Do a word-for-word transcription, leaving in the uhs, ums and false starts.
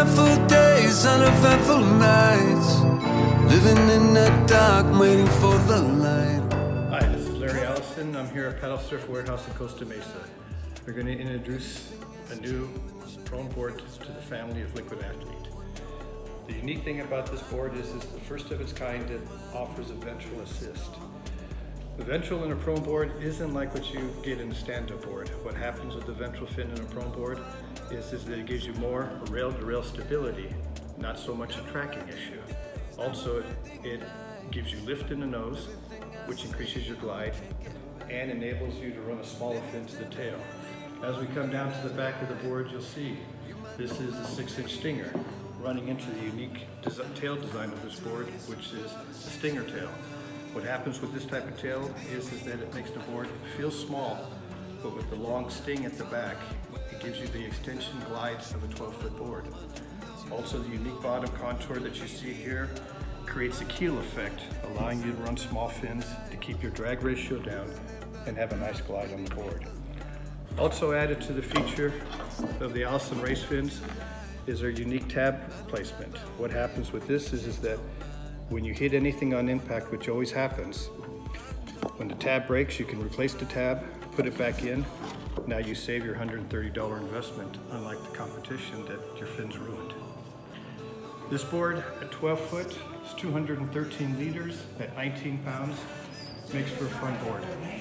uneventful days, uneventful nights, living in the dark, waiting for the light. Hi, this is Larry Allison. I'm here at Paddle Surf Warehouse in Costa Mesa. We're going to introduce a new prone board to the family of Liquid Athlete. The unique thing about this board is it's the first of its kind that offers a ventral assist. The ventral in a prone board isn't like what you get in a stand-up board. What happens with the ventral fin in a prone board is, is that it gives you more rail-to-rail stability, not so much a tracking issue. Also, it gives you lift in the nose, which increases your glide, and enables you to run a smaller fin to the tail. As we come down to the back of the board, you'll see this is a six inch stinger running into the unique des tail design of this board, which is a stinger tail. What happens with this type of tail is, is that it makes the board feel small, but with the long sting at the back, it gives you the extension glide of a twelve foot board. Also, the unique bottom contour that you see here creates a keel effect, allowing you to run small fins to keep your drag ratio down and have a nice glide on the board. Also added to the feature of the Allison race fins is our unique tab placement. What happens with this is, is that when you hit anything on impact, which always happens, when the tab breaks, you can replace the tab, put it back in. Now you save your one hundred thirty dollar investment, unlike the competition that your fins ruined. This board at twelve foot is two hundred thirteen liters at nineteen pounds, makes for a fun board.